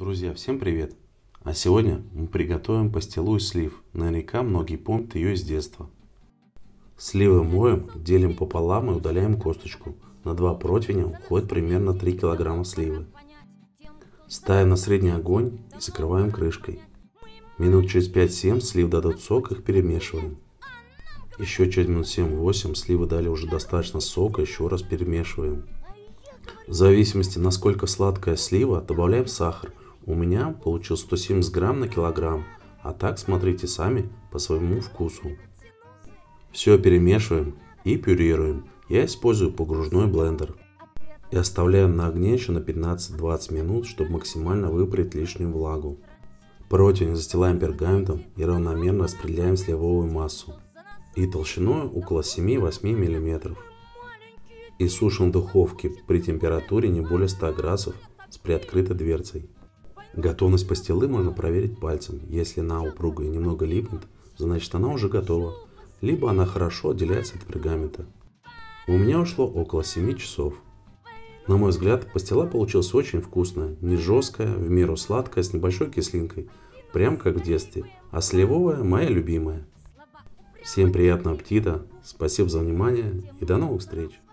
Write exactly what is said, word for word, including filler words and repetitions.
Друзья, всем привет! А сегодня мы приготовим пастилу из слив. Наверняка многие помнят ее из детства. Сливы моем, делим пополам и удаляем косточку. На два противня уходит примерно три килограмма сливы. Ставим на средний огонь и закрываем крышкой. Минут через пять-семь слив дадут сок, их перемешиваем. Еще через минут семь-восемь сливы дали уже достаточно сока, еще раз перемешиваем. В зависимости, насколько сладкая слива, добавляем сахар. У меня получилось сто семьдесят грамм на килограмм, а так смотрите сами по своему вкусу. Все перемешиваем и пюрируем. Я использую погружной блендер. И оставляем на огне еще на пятнадцать-двадцать минут, чтобы максимально выпарить лишнюю влагу. Противень застилаем пергаментом и равномерно распределяем сливовую массу. И толщиной около семи-восьми миллиметров. И сушим в духовке при температуре не более ста градусов с приоткрытой дверцей. Готовность пастилы можно проверить пальцем. Если она упругая и немного липнет, значит она уже готова. Либо она хорошо отделяется от пергамента. У меня ушло около семи часов. На мой взгляд, пастила получилась очень вкусная. Не жесткая, в меру сладкая, с небольшой кислинкой. Прям как в детстве. А сливовая моя любимая. Всем приятного аппетита. Спасибо за внимание и до новых встреч.